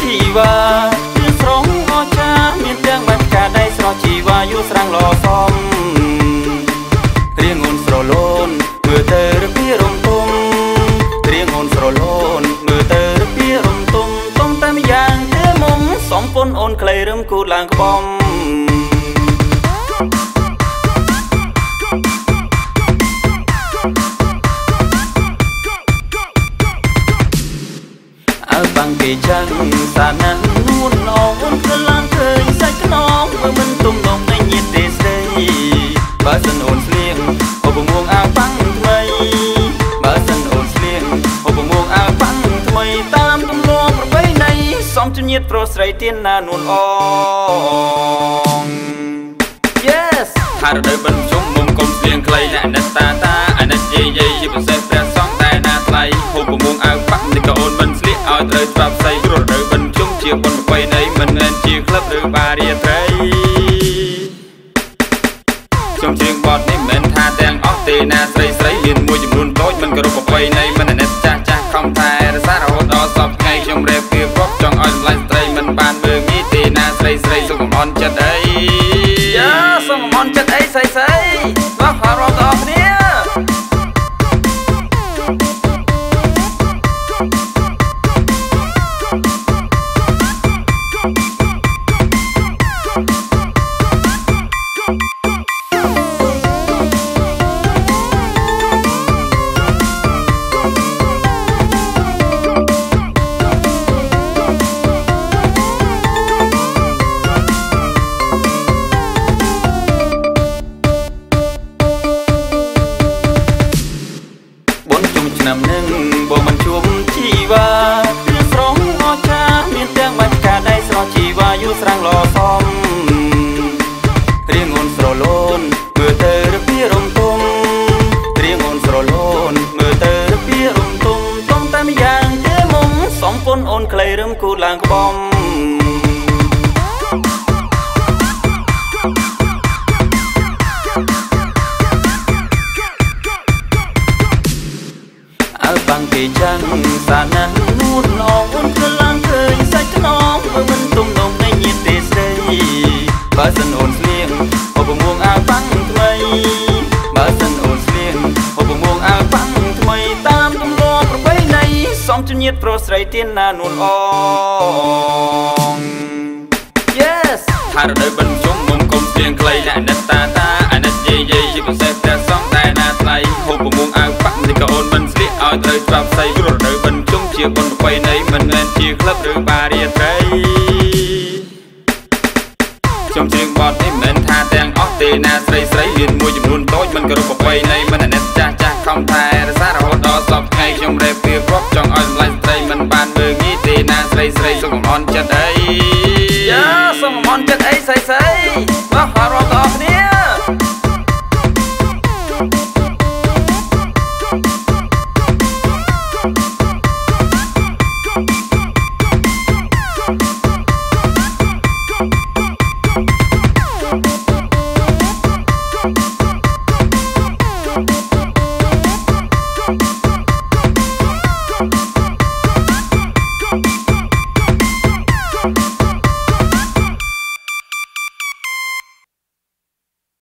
ជីវ៉ាគឺស្រងអស្ចារ្យមានទាំងបាច់ការដៃស្រស់ជីវ៉ាយូរស្រាំងល្អសមរៀងអូនស្រលូនមើលទៅរពីរំទុំរៀងអូនស្រលូនមើលទៅរពីរំទុំទុំតែម្យ៉ាងទេមុំសំពុនអូនក្លៃរឹមគូតឡើងក្បំបាំងគេចឹងសាណាស់នួនអងអូនcứឡើងឃើញសាច់ខ្នងមើលមិនទុំដងនៃញាតទេស្រីបើសិនអូនស្លៀងហូបមួងអាវប៉ាំងថ្មីបើសិនអូនស្លៀងហូបមួងអាវប៉ាំងថ្មីតាមទម្លាប់ប្រពៃណីសំជំនាញប្រុសស្រីទៀនណានួនអង Yes ថារដូវបិណ្ឌជុំមុំកុំស្លៀងខ្លីអ្នកអាណិតតាអាណិតយាយជាពិសេសព្រះសង្ឃតែណាថ្លៃហូបមួងអាវប៉ាំងនេះក៏អូនមិនស្លៀកឲ្យត្រូវច្បាប់ស្អីរដូវបិណ្ឌជុំជាបុណ្យប្រពៃណីមិនមែនជាក្លឹបឬបារាត្រីខ្ញុំច្រៀងបទនេះមិនថាទាំងអស់ទេណាស្រីមានមួយចំនួនតូចមិនគោរពប្រពៃណីមិនអាណិតចាស់ខំថែរក្សារហូតដល់សពថ្ងៃខ្ញុំរេបពីព្រោះចង់ឲ្យសម្លាញ់ស្រីមិនបានមើលងាយទេណាស្រីសុំកំអន់ចិត្តអីយ៉ាសុំកំអន់ចិត្តអីស្រីមកហៅរំដល់គ្នាឆ្នាំនឹងបងមិនជួបជីវ៉ាគឺស្រងអស្ចារ្យមានទាំងបាច់ការដៃស្រស់ជីវ៉ាយូរស្រាំងល្អសមរៀងអូនស្រលូនមើលទៅរពីរំទុំរៀងអូនស្រលូនមើលទៅរពីរំទុំទុំតែម្យ៉ាងទេមុំសំពុនអូនក្លៃរឹមគូតឡើងក្បំបាំងគេចឹងសាណាស់នួនអងអូនcứឡើងឃើញសាច់ខ្នងមើលមិនទុំដងនៃញាតទេស្រីបើសិនអូនស្លៀងហូបមួងអាវប៉ាំងថ្មីបើសិនអូនស្លៀងហូបមួងអាវប៉ាំងថ្មីតាមទម្លាប់ប្រពៃណីសំជំនាញប្រុសស្រីទៀនណានួនអង Yes ថារដូវបិណ្ឌជុំមុំកុំស្លៀងខ្លីអ្នកអាណិតតាអាណិតយាយជាពិសេសព្រះសង្ឃតែណាថ្លៃហូបមួងអាវប៉ាំងនេះក៏អូនមិនស្លៀកឲ្យត្រូវច្បាប់ស្អីរដូវបិណ្ឌជុំជាបុណ្យប្រពៃណីមិនមែនជាក្លឹបឬបារាត្រីខ្ញុំច្រៀងបទនេះមិនថាទាំងអស់ទេណាស្រីមានមួយចំនួនតូចមិនគោរពប្រពៃណីមិនអាណិតចាស់ខំថែរក្សារហូតដល់សពថ្ងៃខ្ញុំរេបពីព្រោះចង់ឲ្យសម្លាញ់ស្រីមិនបានមើលងាយទេណាស្រីសុំកំអន់ចិត្តអីយ៉ាសុំកំអន់ចិត្តអីស្រីមកហៅរំដល់